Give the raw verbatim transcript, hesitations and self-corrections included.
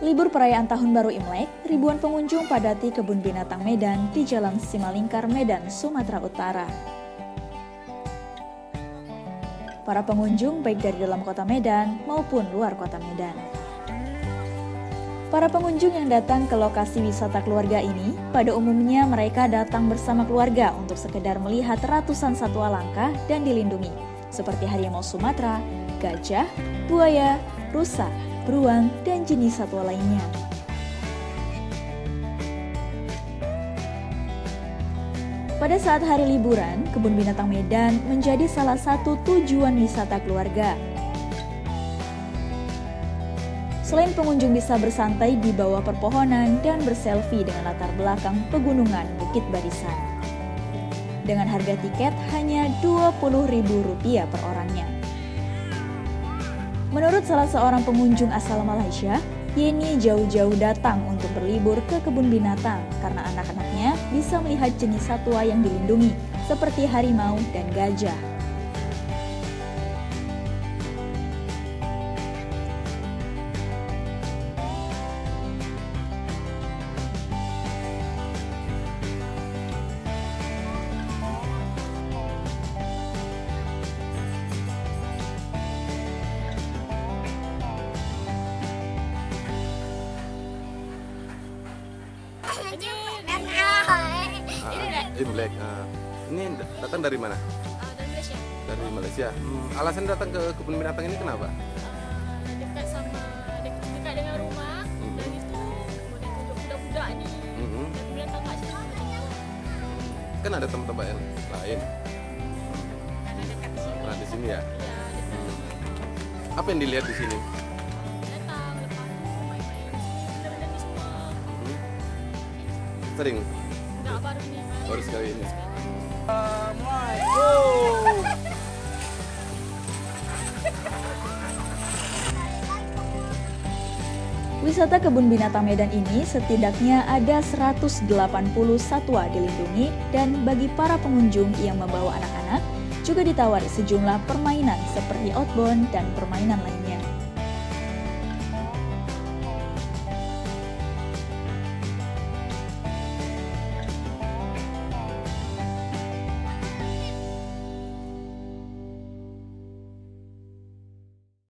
Libur perayaan Tahun Baru Imlek, ribuan pengunjung padati Kebun Binatang Medan di Jalan Simalingkar, Medan, Sumatera Utara. Para pengunjung baik dari dalam kota Medan maupun luar kota Medan. Para pengunjung yang datang ke lokasi wisata keluarga ini, pada umumnya mereka datang bersama keluarga untuk sekedar melihat ratusan satwa langka dan dilindungi, seperti harimau Sumatera, gajah, buaya, rusa, beruang, dan jenis satwa lainnya. Pada saat hari liburan, Kebun Binatang Medan menjadi salah satu tujuan wisata keluarga. Selain pengunjung bisa bersantai di bawah perpohonan dan berselfie dengan latar belakang pegunungan Bukit Barisan. Dengan harga tiket hanya dua puluh ribu rupiah per orangnya. Menurut salah seorang pengunjung asal Malaysia, Yeni jauh-jauh datang untuk berlibur ke kebun binatang karena anak-anaknya bisa melihat jenis satwa yang dilindungi seperti harimau dan gajah. Ah, Imlek. Ah. Ini datang dari mana? Uh, dari Malaysia. Dari Malaysia. Hmm, alasan datang ke kebun binatang ini kenapa? Uh, dekat sama dekat, dekat dengan rumah. Hmm. Dan itu boleh tunjuk budak-budak ni. Hmm. Dan binatang kat sini. Kan ada tempat-tempat yang lain. Karena dekat sini. Nah, di sini ya. Ya, dekat. Hmm. Apa yang dilihat di sini? Datang lepas tu main-main di sini. Benda-benda ni semua. Hmm. Sering? Enggak baru ni. Baru sekali ini. Wisata Kebun Binatang Medan ini setidaknya ada seratus delapan puluh satwa dilindungi dan bagi para pengunjung yang membawa anak-anak juga ditawari sejumlah permainan seperti outbound dan permainan lainnya.